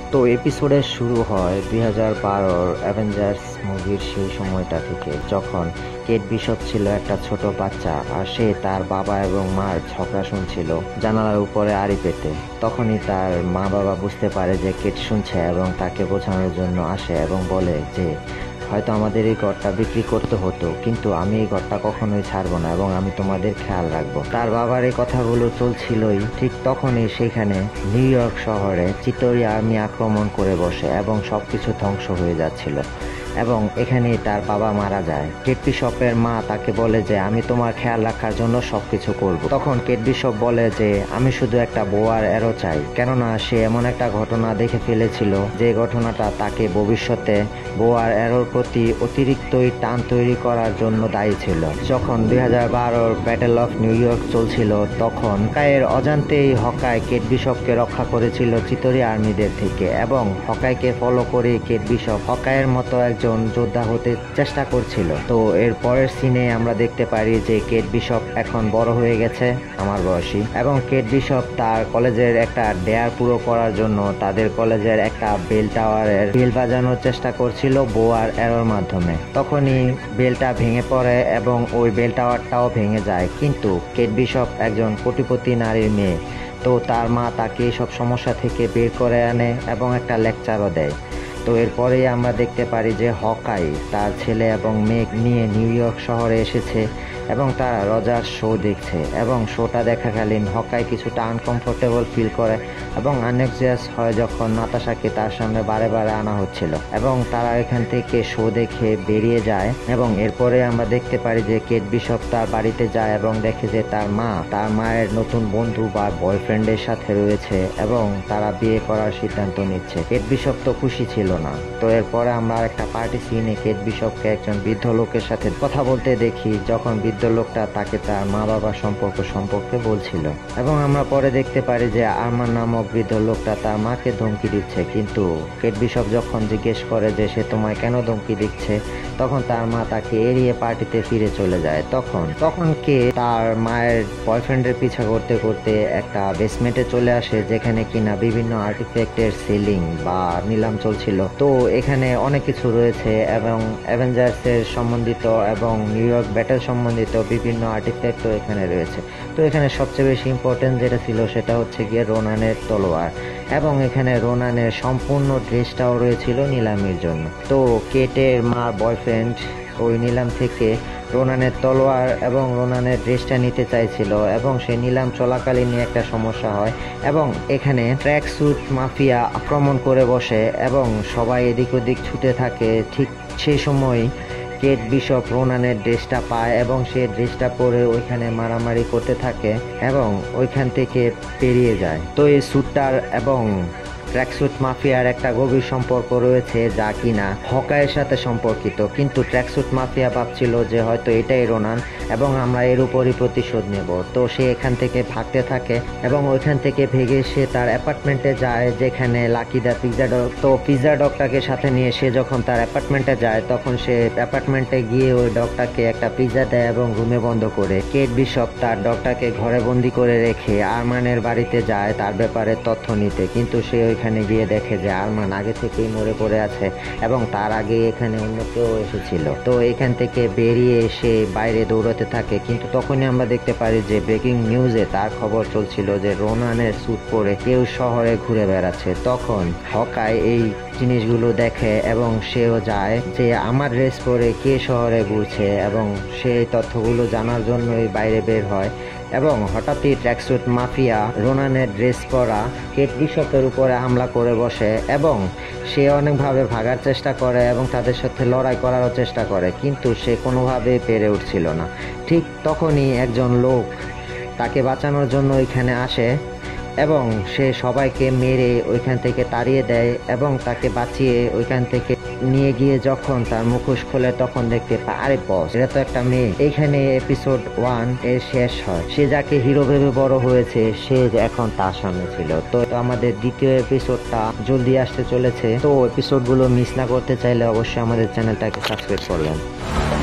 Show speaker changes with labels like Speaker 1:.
Speaker 1: তো এপিসোডের শুরু হয় 2012 অ্যাভেঞ্জার্স মুভির সেই সময়টা থেকে, যখন কেট বিশপ ছিল একটা ছোট বাচ্চা আর সে তার বাবা এবং মার ঝগড়া শুনছিল জানালার উপরে আড়ি পেতে। তখনই তার মা বাবা বুঝতে পারে যে কেট শুনছে এবং তাকে বোঝানোর জন্য আসে এবং বলে যে হয়তো আমাদের এই ঘরটা বিক্রি করতে হতো, কিন্তু আমি এই ঘরটা কখনোই ছাড়বো না এবং আমি তোমাদের খেয়াল রাখবো। তার বাবার এই কথাগুলো চলছিলই, ঠিক তখনই সেখানে নিউ ইয়র্ক শহরে চিতোরি আর্মি আক্রমণ করে বসে এবং সবকিছু ধ্বংস হয়ে যাচ্ছিল এবং এখানেই তার বাবা মারা যায়। কেট বিশপের মা তাকে বলে যে আমি তোমার খেয়াল রাখার জন্য সবকিছু করব। তখন কেট বিশপ বলে যে আমি শুধু একটা বোয়ার অ্যারো চাই, কেননা সে এমন একটা ঘটনা দেখে ফেলেছিল যে ঘটনাটা তাকে ভবিষ্যতে বোয়ার অ্যারোর প্রতি অতিরিক্তই টান তৈরি করার জন্য দায়ী ছিল। যখন 2012 ব্যাটেল অফ নিউ ইয়র্ক চলছিল, তখন হকাইয়ের অজান্তেই হকাই কেট বিশপকে রক্ষা করেছিল চিতোরি আর্মিদের থেকে এবং হকাইকে ফলো করে কেট বিশপ হকাইয়ের মতো একজন যোদ্ধা হতে চেষ্টা করছিল। তো এর পরের সিনে আমরা দেখতে পারি যে কেট বিশপ এখন বড় হয়ে গেছে, আমার বয়সী, এবং কেট বিশপ তার কলেজের একটা ডেয়ার পুরো করার জন্য তাদের কলেজের একটা বেল টাওয়ারের বেল বাজানোর চেষ্টা করছিল বোয়ার অ্যারোর মাধ্যমে। তখনই বেলটা ভেঙে পড়ে এবং ওই বেল টাওয়ারটাও ভেঙে যায়। কিন্তু কেট বিশপ একজন কোটিপতি নারীর মেয়ে, তো তার মা তাকে সব সমস্যা থেকে বের করে আনে এবং একটা লেকচারও দেয়। তো এরপরেই আমরা দেখতে পারি যে হকাই তার ছেলে এবং মেয়ে নিয়ে নিউ ইয়র্ক শহরে এসেছে এবং তারা রজার শো দেখছে এবং শোটা দেখাকালীন হকাই কিছুটা আনকমফোর্টেবল ফিল করে এবং আনএক্সিয়াস হয় যখন নাতাশাকে তার সামনে বারে বারে আনা হচ্ছিল এবং তারা এখান থেকে শো দেখে বেরিয়ে যায়। এবং এরপরে আমরা দেখতে পারি যে কেট বিশপ তার বাড়িতে যায় এবং দেখে যে তার মায়ের নতুন বন্ধু বা বয়ফ্রেন্ডের সাথে রয়েছে এবং তারা বিয়ে করার সিদ্ধান্ত নিচ্ছে। কেট বিশপ তো খুশি ছিল না। তো এরপরে আমরা একটা পার্টি সিনে কেট বিশপকে একজন বৃদ্ধ লোকের সাথে কথা বলতে দেখি, যখন বৃদ্ধ লোকটা তাকে তার মা বাবার সম্পর্কে বলছিল এবং আমরা পরে দেখতে পারি যে আরমান নামক বৃদ্ধ লোকটা তার মাকে ধমকি দিচ্ছে। কিন্তু কেট বিশপ যখন জিজ্ঞেস করে যে সে তোমায় কেন ধমকি দিচ্ছে, তখন তার মা তাকে এড়িয়ে পার্টিতে ফিরে চলে যায়। তখন কে তার মায়ের বয়ফ্রেন্ডের পিছা করতে করতে একটা বেসমেন্টে চলে আসে, যেখানে কিনা বিভিন্ন আর্টিফ্যাক্টের সেলিং বা নিলাম চলছিল। তো এখানে অনেক কিছু রয়েছে এবং অ্যাভেঞ্জার্সের সম্বন্ধিত এবং নিউ ইয়র্ক ব্যাটেল সম্বন্ধিত বিভিন্ন আর্টিফ্যাক্টও এখানে রয়েছে। তো এখানে সবচেয়ে বেশি ইম্পর্টেন্ট যেটা ছিল সেটা হচ্ছে গিয়ে রোনানের তলোয়ার, এবং এখানে রোনানের সম্পূর্ণ ড্রেসটাও রয়েছিল নিলামের জন্য। তো কেটের মার বয়ফ্রেন্ড ওই নিলাম থেকে রোনানের তলোয়ার এবং রোনানের ড্রেসটা নিতে চাইছিল এবং সেই নিলাম চলাকালীন একটা সমস্যা হয় এবং এখানে ট্র্যাক স্যুট মাফিয়া আক্রমণ করে বসে এবং সবাই এদিক ওদিক ছুটে থাকে। ঠিক সেই সময় কেট বিশপ রোনানের ড্রেসটা পায় এবং সে ড্রেসটা পরে ওইখানে মারামারি করতে থাকে এবং ওইখান থেকে পেরিয়ে যায়। তো এই স্যুটটার এবং ট্র্যাকস্যুট মাফিয়ার একটা গভীর সম্পর্ক রয়েছে, যা কিনা হকাইয়ের সাথে সম্পর্কিত। কিন্তু ট্র্যাকস্যুট মাফিয়া ভাবছিল যে হয়তো এটাই রোনান এবং আমরা এর উপরই প্রতিশোধ নেব। তো সে এখান থেকে ভাগতে থাকে এবং ওইখান থেকে ভেগে সে তার অ্যাপার্টমেন্টে যায়, যেখানে লাকি দা পিৎজা ডগ। তো পিৎজা ডগটাকে সাথে নিয়ে সে যখন তার অ্যাপার্টমেন্টে যায়, তখন সে অ্যাপার্টমেন্টে গিয়ে ওই ডগটাকে একটা পিৎজা দেয় এবং রুমে বন্ধ করে। কেট বিশপ তার ডগটাকে ঘরে বন্দি করে রেখে আরমানের বাড়িতে যায় তার ব্যাপারে তথ্য নিতে, কিন্তু সে এখানে গিয়ে দেখে যে আরমান আগে থেকেই মরে পড়ে আছে এবং তার আগে এখানে অন্য কেউ এসেছিল। তো এখান থেকে বেরিয়ে এসে বাইরে দৌড়াতে থাকে, কিন্তু তখনই আমরা দেখতে পারি যে ব্রেকিং নিউজে তার খবর চলছিল যে রোনানের স্যুট পরে কেউ শহরে ঘুরে বেড়াচ্ছে। তখন হকাই এই জিনিসগুলো দেখে এবং সেও যায় যে আমার ড্রেস পরে কে শহরে ঘুরছে এবং সেই তথ্যগুলো জানার জন্যই বাইরে বের হয় এবং হঠাৎই ট্র্যাকস্যুট মাফিয়া রোনানের ড্রেস পরা কেট বিশপের উপরে হামলা করে বসে এবং সে অনেকভাবে ভাগার চেষ্টা করে এবং তাদের সাথে লড়াই করারও চেষ্টা করে, কিন্তু সে কোনোভাবেই পেরে উঠছিল না। ঠিক তখনই একজন লোক তাকে বাঁচানোর জন্য ওইখানে আসে এবং সে সবাইকে মেরে ওইখান থেকে তাড়িয়ে দেয় এবং তাকে বাঁচিয়ে ওইখান থেকে নিয়ে গিয়ে যখন তার মুখোশ খোলে, তখন দেখতে পায় আরে বস, এটা তো একটা মেয়ে। এইখানে এপিসোড 1 এর শেষ হয়। সে যাকে হিরো ভেবে বড় হয়েছে সে এখন তার সামনে ছিল। তো আমাদের দ্বিতীয় এপিসোডটা জলদি আসতে চলেছে। তো এপিসোডগুলো মিস না করতে চাইলে অবশ্যই আমাদের চ্যানেলটাকে সাবস্ক্রাইব করবেন।